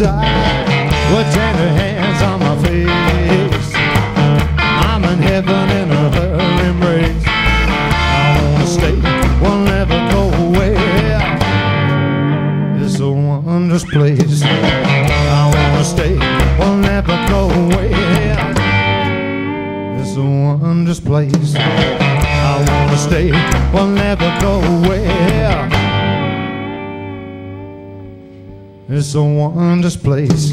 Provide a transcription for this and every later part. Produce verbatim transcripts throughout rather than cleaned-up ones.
side with tender hands on my face. I'm in heaven in a her embrace. I wanna stay, will never go away. It's a wondrous place. I wanna stay, will never go away. It's a wondrous place. I wanna stay, will never go away. It's a wondrous place.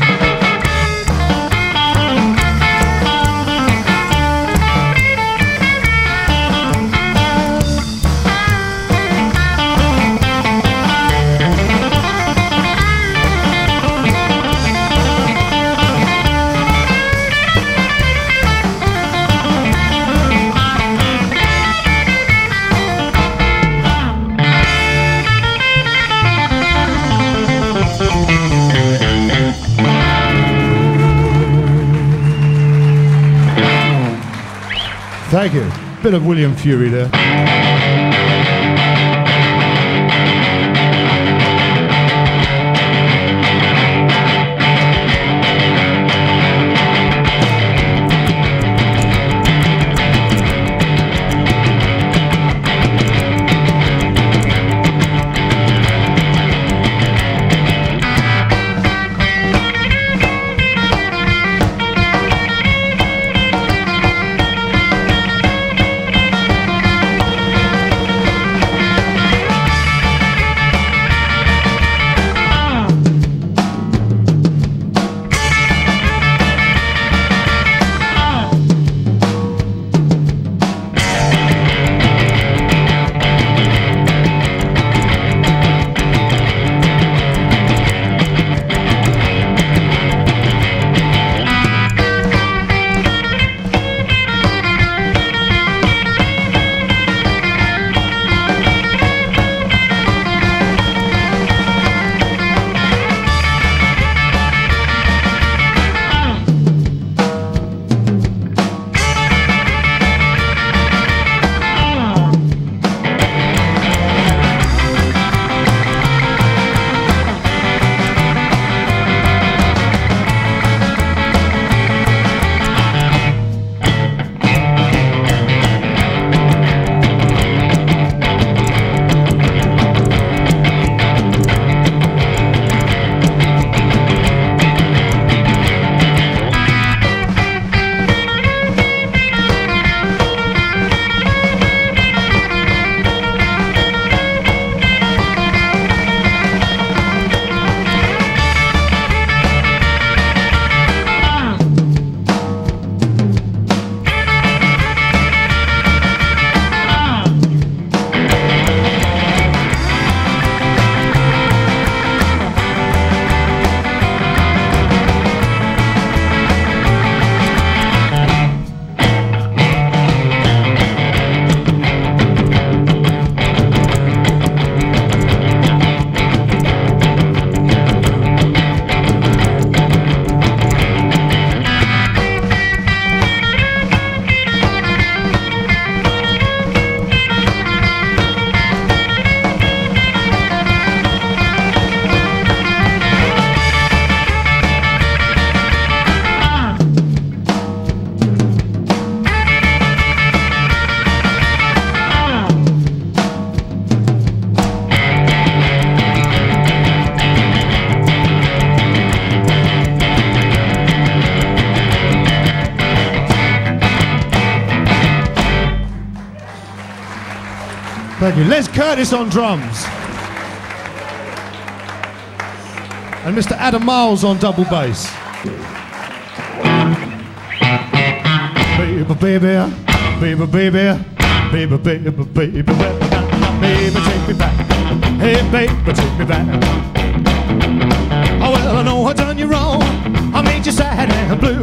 Thank you. Bit of William Fury there. Thank you. Les Curtis on drums. And Mister Adam Miles on double bass. Baby, baby, baby, baby, baby, baby, baby, baby, take me back. Hey, baby, take me back. Oh, well, I know I done you wrong. I made you sad and blue.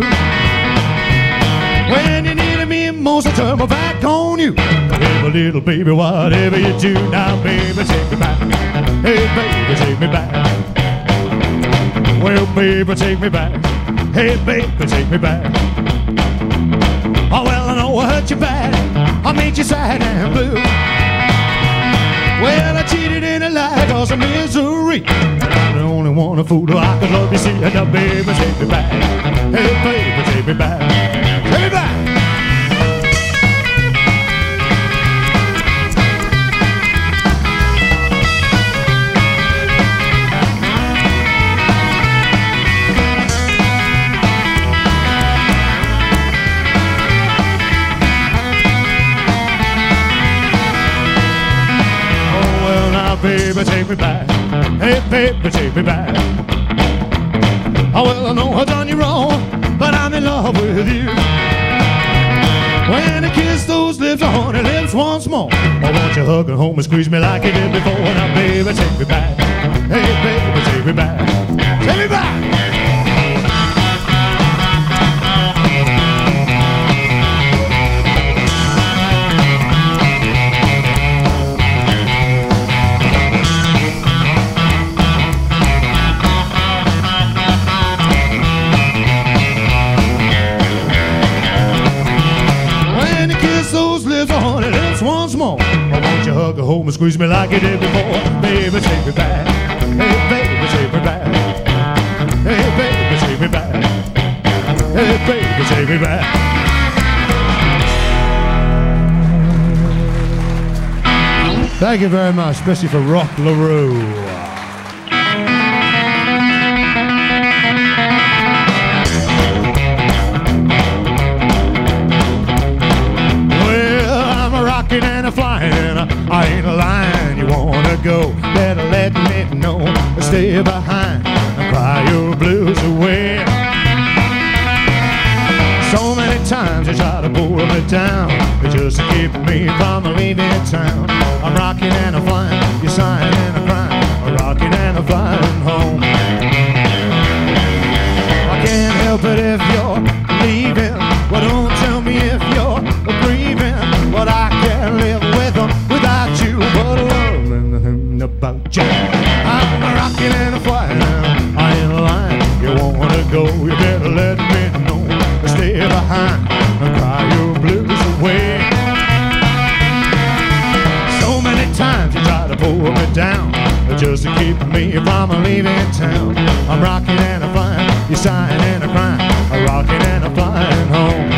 When you needed me most, I turned my back on you. Hey, little baby, whatever you do now, baby, take me back. Hey, baby, take me back. Well, baby, take me back. Hey, baby, take me back. Oh, well, I know I hurt you bad. I made you sad and blue. Well, I cheated in a lie cause of misery. And I'm the only want a fool who I could love you, see, and now, baby, take me back. Hey, baby, take me back. Take me back. Baby, take me back. Hey, baby, take me back. Oh, well, I know I've done you wrong, but I'm in love with you. When I kiss those lips, oh, honey lips once more, I want you hug and hold me, squeeze me like you did before. Now, baby, take me back. Hey, baby, take me back. Take me back. Once more, I want you hug and hold me, squeeze me like you did before. Baby, take me back. Hey, baby, take me back. Hey, baby, take me back. Hey, baby, take me back. Thank you very much, especially for Rock LaRue. And a flying, and I ain't lying. You wanna go, better let me know. Stay behind and cry your blues away. So many times you try to pull me down, just to keep me from leaving town. I'm rocking and I'm flying, you're sighing and I'm crying. I'm rocking and I'm flying home. I can't help it if you're leaving. Well, don't tell me if you're grieving. But I can't live with them without you. But loving about you, I'm rocking and I'm flying. I ain't lying. You wanna go, you better let me know. Stay behind and cry your blues away. So many times you try to pull me down, just to keep me from leaving town. I'm rocking and I'm flying. You're sighing and I'm crying. I'm rocking and I'm flying home.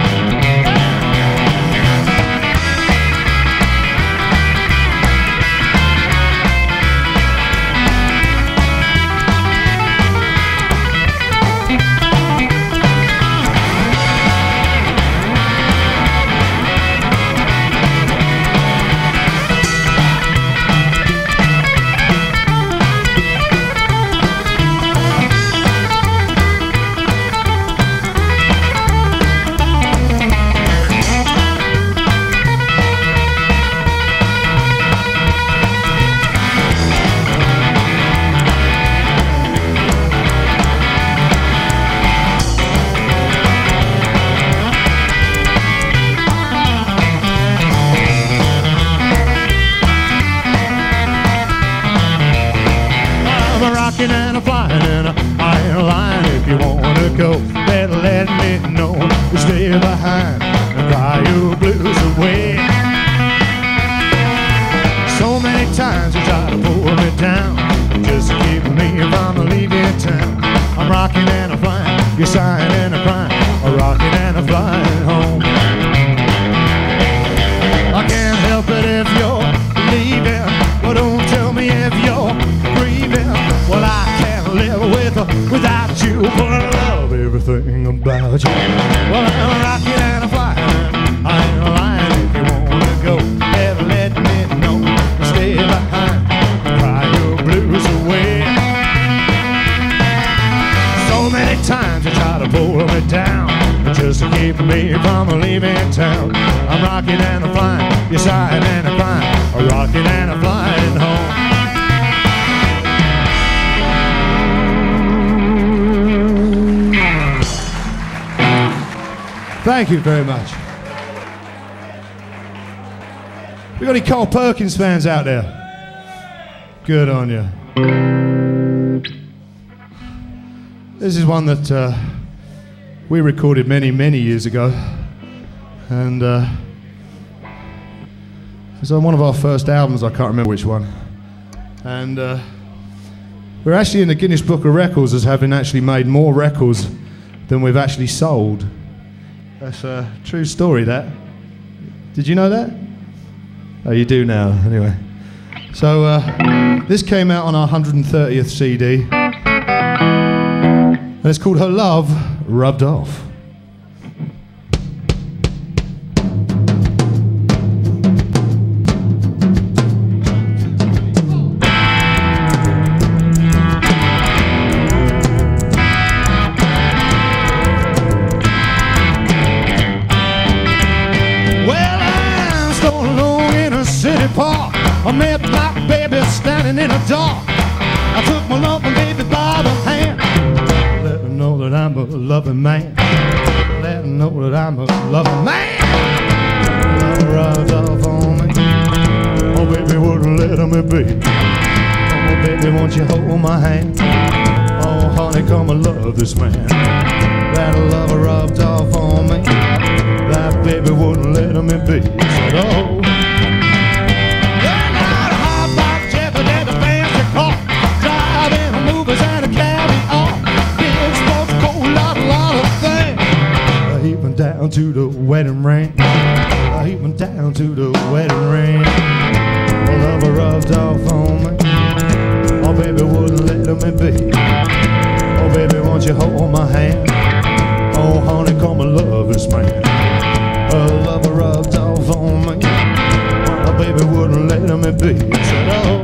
And I'm flying, and I ain't lying. If you wanna go, better let me know. Stay behind and cry your blues away. So many times you try to pull me down, just to keep me from leaving town. I'm rocking and I'm flying. You're sighing and I'm crying. I'm rocking and I'm flying home. I can't help it if you're leaving. Well, don't tell me if you're grieving. Well, I can't live with without you, but I love everything about you. Well, I'm rocking and I'm flying. I ain't lying. If you wanna go, better let me know. Stay behind, cry your blues away. So many times you try to pull me down, just to keep me from leaving town. I'm rocking and I'm flying. You're sighing and I'm crying. I'm rocking and I'm flying home. Thank you very much. We got any Carl Perkins fans out there? Good on you. This is one that uh, we recorded many, many years ago, and uh, it's on one of our first albums. I can't remember which one. And uh, We're actually in the Guinness Book of Records as having actually made more records than we've actually sold. That's a true story, that. Did you know that? Oh, you do now, anyway. So, uh, this came out on our one hundred thirtieth C D. And it's called Her Love Rubbed Off. I met my baby standing in the dark. I took my loving baby by the hand. Let her know that I'm a loving man. Let her know that I'm a loving man. Love rubbed off on me. Oh, baby, wouldn't let me be. Oh, baby, won't you hold my hand? Oh, honey, come and love this man. That love rubbed off on me. That baby wouldn't let me be. Said, oh. Down to the wedding ring, I even down to the wedding ring. Oh, love rubbed off on me. Oh, baby, wouldn't let me be. Oh, baby, won't you hold my hand? Oh, honey, come and love this man. Oh, love rubbed off on me. Oh, baby, wouldn't let me be. I said, oh.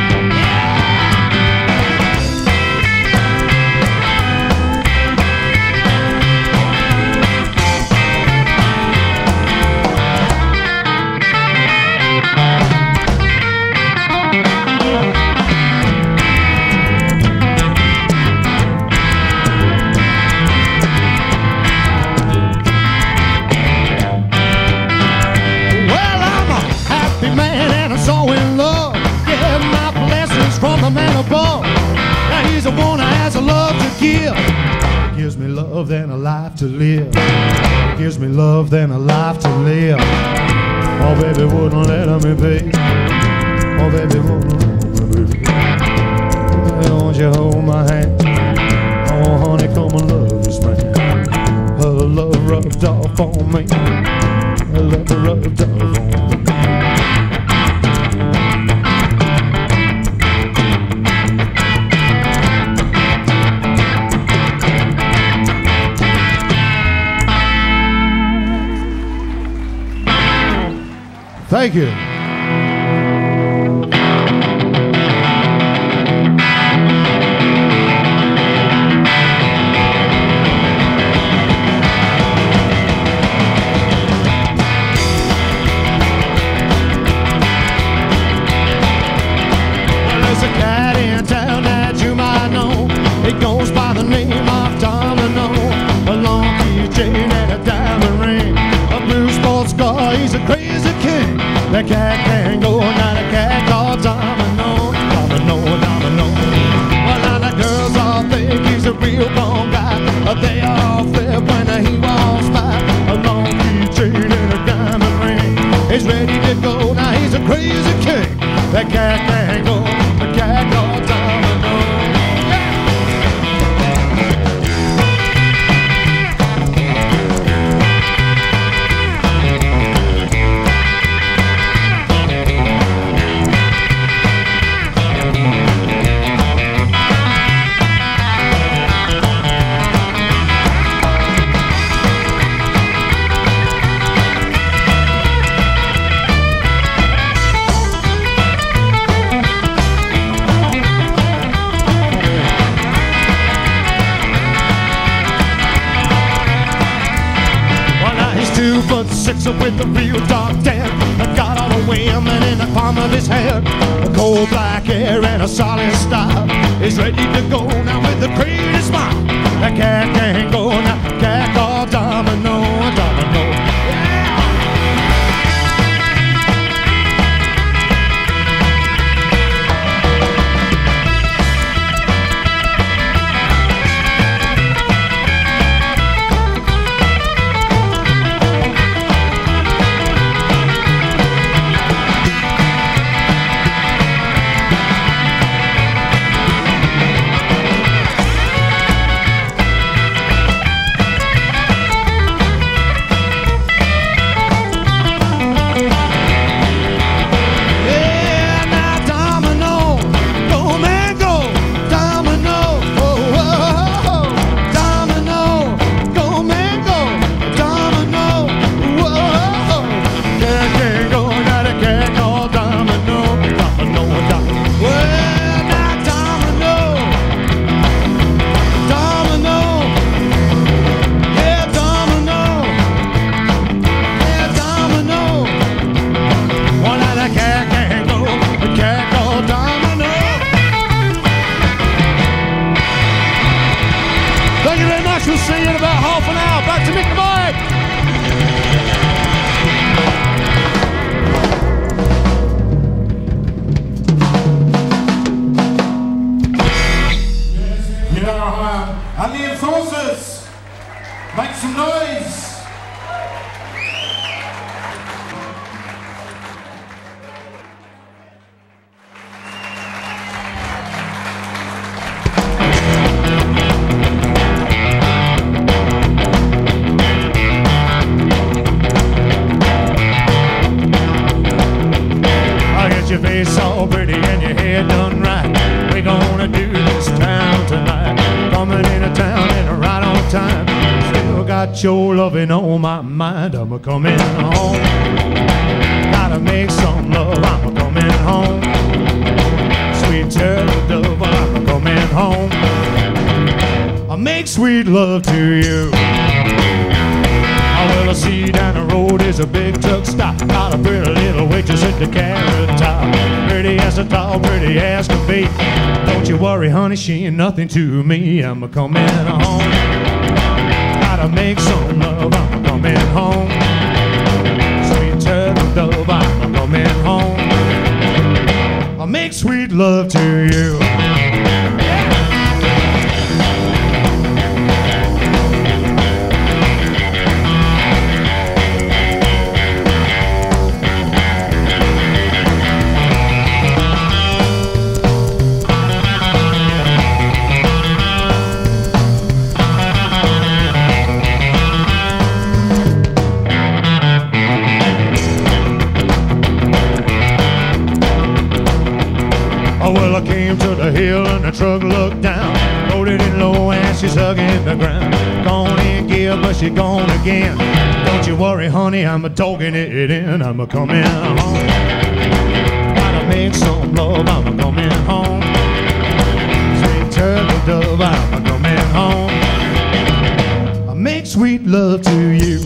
Gives me love and a life to live. Gives me love and a life to live. Oh, baby, wouldn't let me be. Oh, baby, wouldn't let me be. Oh, won't you hold my hand? Oh, honey, come and love this man. Her love rubbed off on me. Her love rubbed off on me. Thank you. There's a cat in town that you might know. It goes by the name of Domino. A long keychain and a diamond ring. A blue sports car, he's a crazy king. The cat can't go, not a cat called Domino. Domino, Domino. Well, now the girls all think he's a real born guy. They all flip when he walks by. A long keychain and a diamond ring. He's ready to go, now he's a crazy king. The cat can't go, the cat called Domino. Two foot six with a real dark tan. I got all the women in the palm of his hand. A cold black hair and a solid style. He's ready to go now with the crazy smile. The cat can't go now. Cat called Domino, Domino. all pretty and your hair done right. We're gonna do this town tonight. Coming into town and right on time. Still got your loving on my mind. I'm a coming home. Gotta make some love. I'm a coming home. Sweet turtle dove. I'm a coming home. I make sweet love to you. Well, I see down the road is a big truck stop. Got a pretty little waitress at the carrot top. Pretty as a tall, pretty as can be. Don't you worry, honey, she ain't nothing to me. I'm a coming home. Gotta make some love. I'm a coming home. Sweet turtle dove. I'm a coming home. I make sweet love to you. Well, I came to the hill and the truck looked down. Loaded in low and she's hugging the ground. Gone in gear, but she gone again. Don't you worry, honey, I'm a talking it in. I'm a coming home. Gotta make some love. I'm a coming home. Sweet turtle dove. I'm a coming home. I make sweet love to you.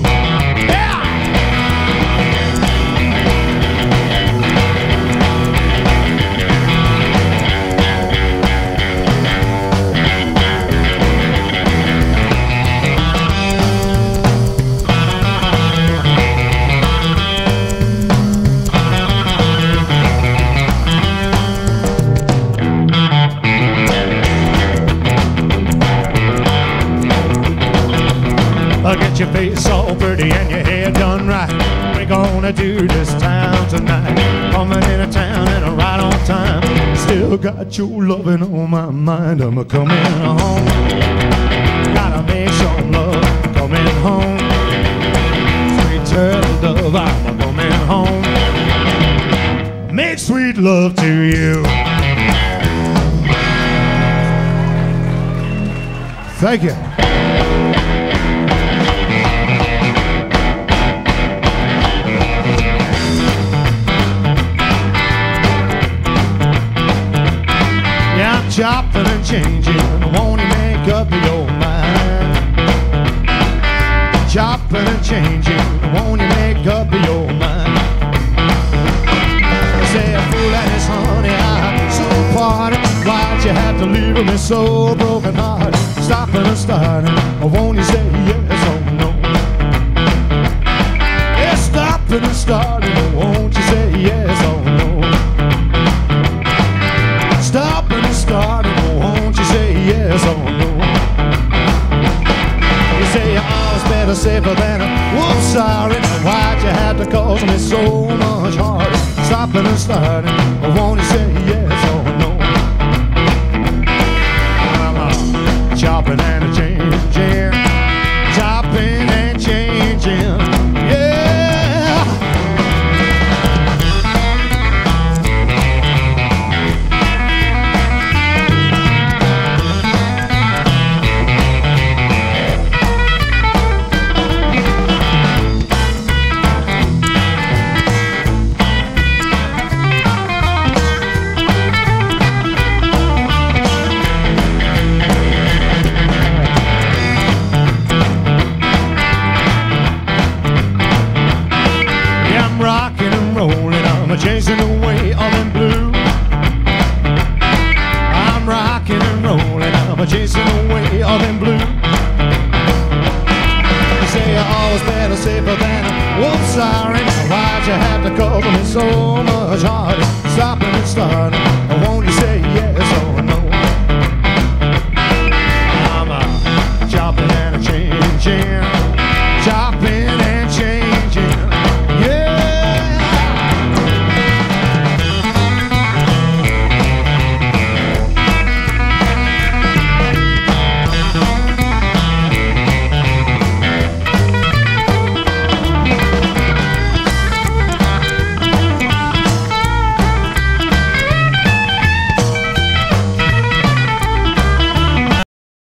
Get your face all pretty and your hair done right. We're gonna do this town tonight. Coming into town and right on time. Still got your loving on my mind. I'm a coming home. Gotta make some love. Coming home. Sweet turtle dove. I'm a coming home. Make sweet love to you. Thank you. Chopping and changing, won't you make up your mind? Chopping and changing, won't you make up your mind? They say a fool that is honey, I'm so parted. Why'd you have to leave me so broken hearted? Stopping and starting, won't you say yes or no? Yeah, stopping and starting, won't you say yes or no? Stopping and starting, won't you say yes or no? You say you're always better safer than a wolf, sorry. Why'd you have to cause me so much harm? Stopping and starting, won't you say yes or no? I'm uh, chopping and a changing, chopping and changing, yeah. Chasing away all in blue. I'm rocking and rolling, I'm chasing away all in blue. You say you're always better safer than a wolf, sorry. Why'd you have to cause me so much harder? Stopping and starting, won't you say yes or no? I'm a chopping and a changing.